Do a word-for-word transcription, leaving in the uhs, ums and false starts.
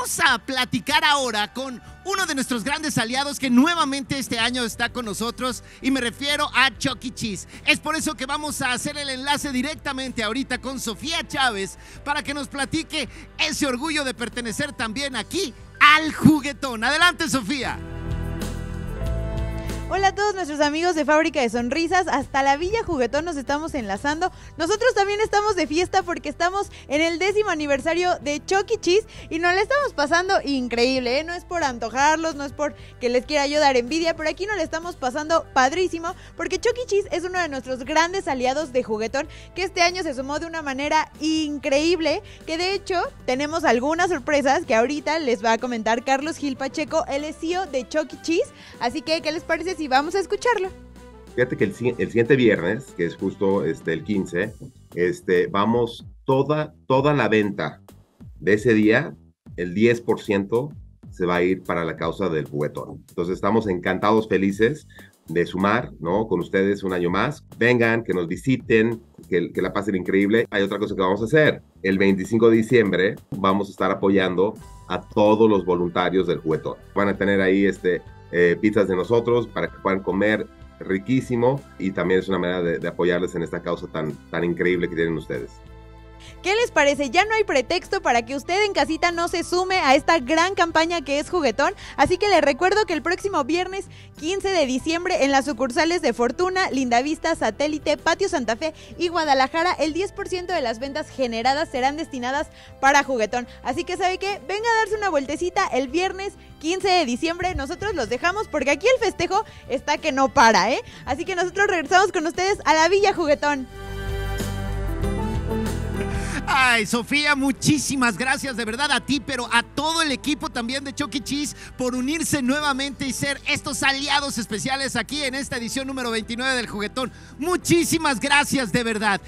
vamos a platicar ahora con uno de nuestros grandes aliados que nuevamente este año está con nosotros, y me refiero a Chuck E. Cheese. Es por eso que vamos a hacer el enlace directamente ahorita con Sofía Chávez para que nos platique ese orgullo de pertenecer también aquí al Juguetón. Adelante, Sofía. Hola a todos nuestros amigos de Fábrica de Sonrisas, hasta la Villa Juguetón nos estamos enlazando. Nosotros también estamos de fiesta porque estamos en el décimo aniversario de Chuck E. Cheese y nos la estamos pasando increíble, ¿eh? No es por antojarlos, no es por que les quiera yo dar envidia, pero aquí nos la estamos pasando padrísimo porque Chuck E. Cheese es uno de nuestros grandes aliados de Juguetón que este año se sumó de una manera increíble, que de hecho tenemos algunas sorpresas que ahorita les va a comentar Carlos Gil Pacheco, él es C E O de Chuck E. Cheese, así que ¿qué les parece si y vamos a escucharlo? Fíjate que el, el siguiente viernes, que es justo este, el quince, este, vamos, toda, toda la venta de ese día, el diez por ciento se va a ir para la causa del Juguetón. Entonces estamos encantados, felices de sumar, ¿no? Con ustedes un año más. Vengan, que nos visiten, que, que la pasen increíble. Hay otra cosa que vamos a hacer. El veinticinco de diciembre vamos a estar apoyando a todos los voluntarios del Juguetón. Van a tener ahí este... Eh, pizzas de nosotros para que puedan comer riquísimo, y también es una manera de, de apoyarles en esta causa tan, tan increíble que tienen ustedes. ¿Qué les parece? Ya no hay pretexto para que usted en casita no se sume a esta gran campaña que es Juguetón, así que les recuerdo que el próximo viernes quince de diciembre en las sucursales de Fortuna, Lindavista, Satélite, Patio Santa Fe y Guadalajara, el diez por ciento de las ventas generadas serán destinadas para Juguetón. Así que, ¿sabe qué? Venga a darse una vueltecita el viernes quince de diciembre, nosotros los dejamos porque aquí el festejo está que no para, ¿eh? Así que nosotros regresamos con ustedes a la Villa Juguetón. Ay, Sofía, muchísimas gracias de verdad a ti, pero a todo el equipo también de Chuck E. Cheese por unirse nuevamente y ser estos aliados especiales aquí en esta edición número veintinueve del Juguetón. Muchísimas gracias de verdad.